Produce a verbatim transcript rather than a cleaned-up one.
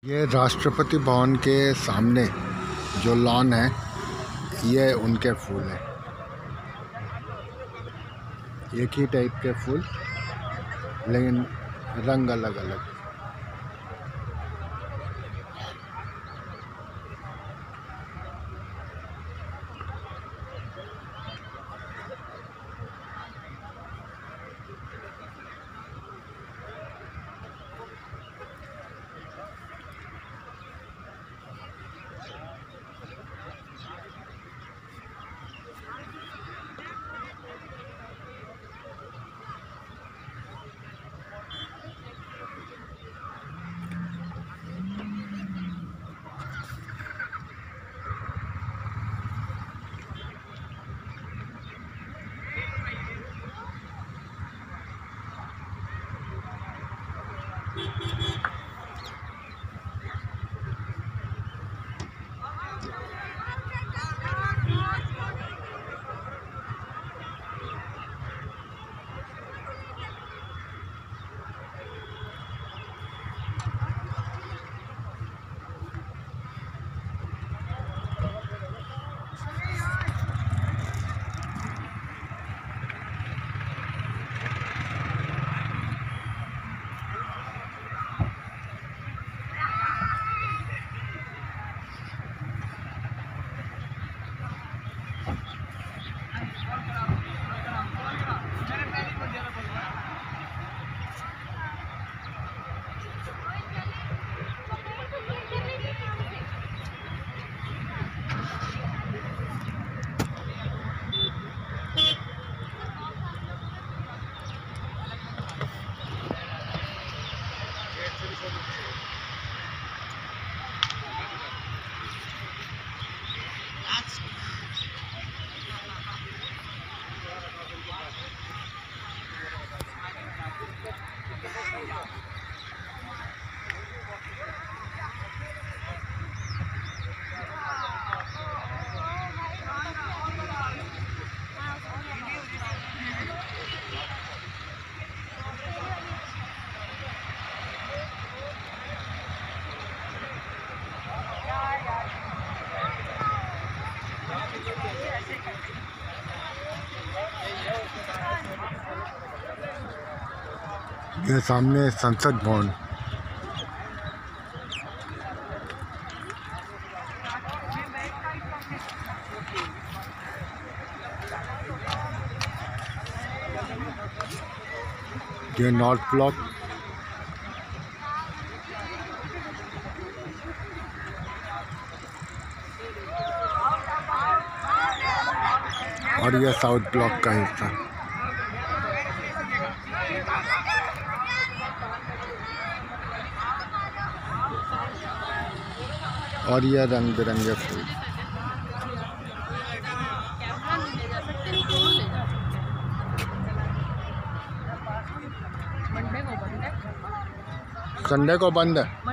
ये राष्ट्रपति भवन के सामने जो लॉन है, ये उनके फूल हैं। एक ही टाइप के फूल लेकिन रंग अलग अलग। ये सामने संसद भवन। ये नॉर्थ ब्लॉक। और यह साउथ ब्लॉक का हिस्सा। और यह रंग बिरंगे फूल। संडे को बंद है।